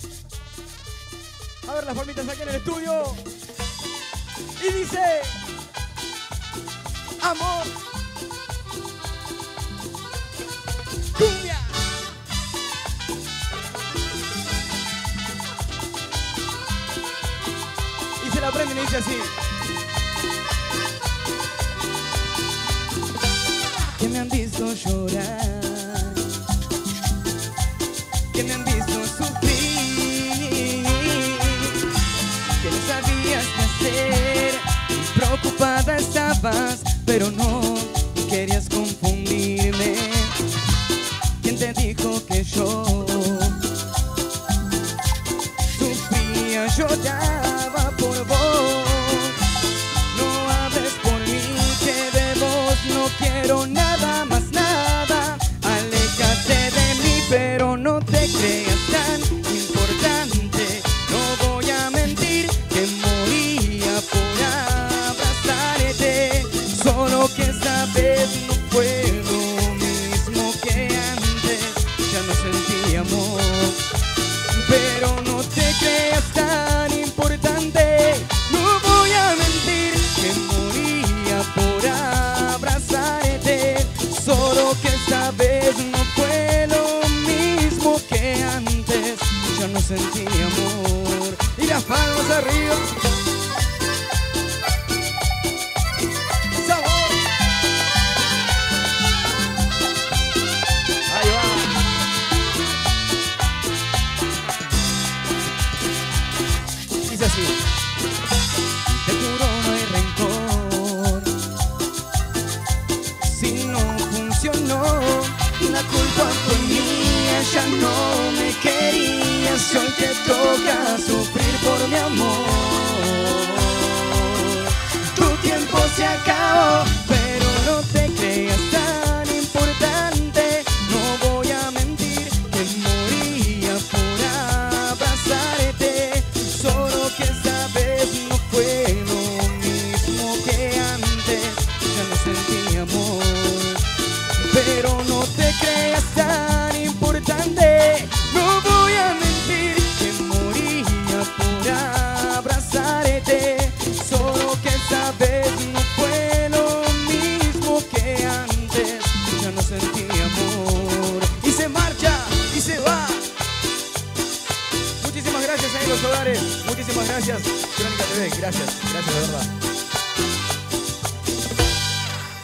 A ver las palmitas aquí en el estudio. Y dice: amor, cumbia. Y se la aprenden y dice así: que me han visto llorar, que me han visto sufrir, que no sabías qué hacer, preocupada estabas, pero no querías confundirme. ¿Quién te dijo que yo sufría, lloraba por vos? No hables por mí, que de vos no quiero nada más, nada. Aléjate de mí, pero no te creas tan importante. No voy a mentir, que moría por abrazarte. Solo que esta vez no fue lo mismo que antes. Ya no sentí amor, pero no te creas tan importante. No voy a mentir, que moría por abrazarte. Solo que esta vez no fue lo mismo que antes. Ya no sentí amor. Y las palmas arriba. ¡Sabor! Ahí va. Dice así: te juro no hay rencor. Si no funcionó, la culpa fue mía. Ya no me querías, hoy te toca sufrir por mi amor. Tu tiempo se acabó, pero no te creas tan importante. No voy a mentir, que moría por abrazarte. Solo que esta vez no fue lo mismo que antes. Ya no sentí amor, pero no te creas tan importante. No voy a mentir, que moría por abrazarte. Solo que esta vez no fue lo mismo que antes. Ya no sentí amor. Y se marcha, y se va. Muchísimas gracias ahí en los hogares. Muchísimas gracias, Crónica TV. Gracias, gracias de verdad.